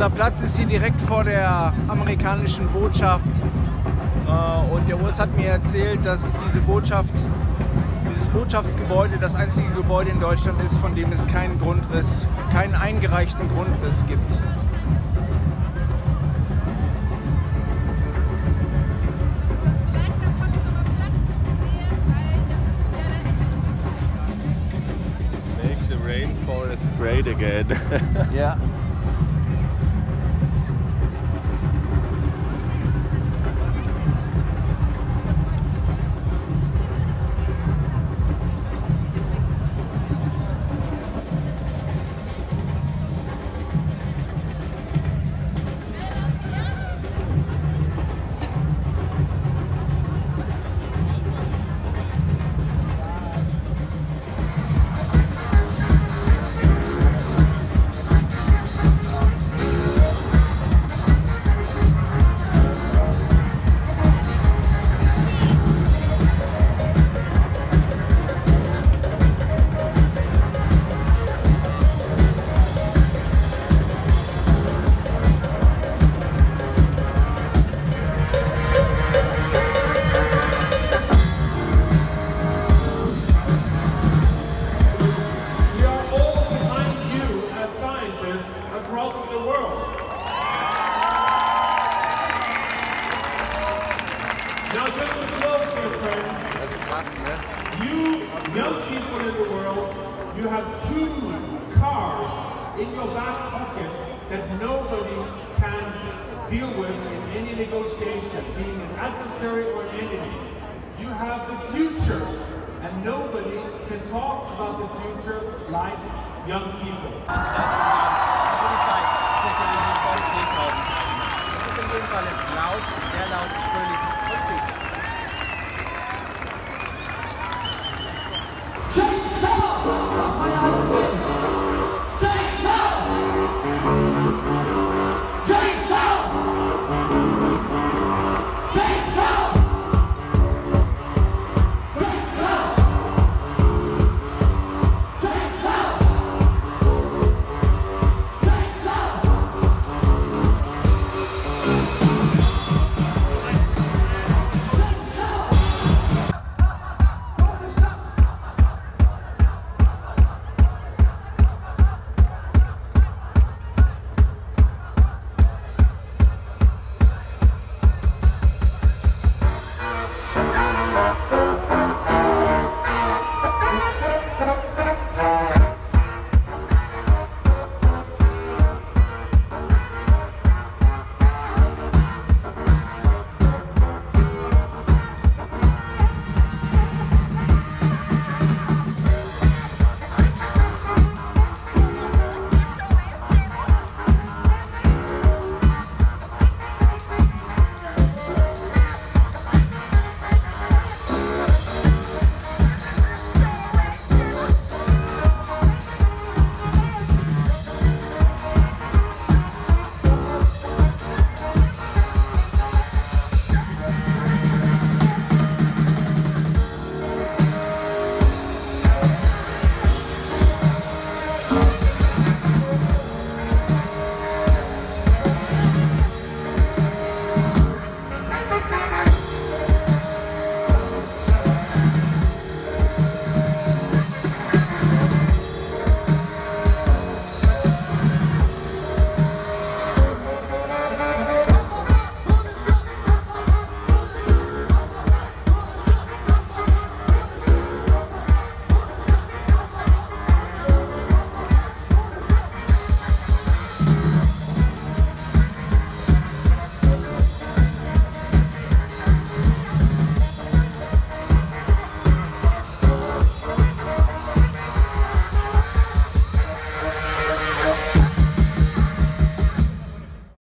Unser Platz ist hier direkt vor der amerikanischen Botschaft und der Urs hat mir erzählt, dass dieses Botschaftsgebäude das einzige Gebäude in Deutschland ist, von dem es keinen Grundriss, keinen eingereichten Grundriss gibt. Make the rainforest great again. Ja. Young people in the world, you have 2 cards in your back pocket that nobody can deal with in any negotiation, being an adversary or an enemy. You have the future, and nobody can talk about the future like young people. Das ist in jedem Fall laut, sehr laut, fröhlich.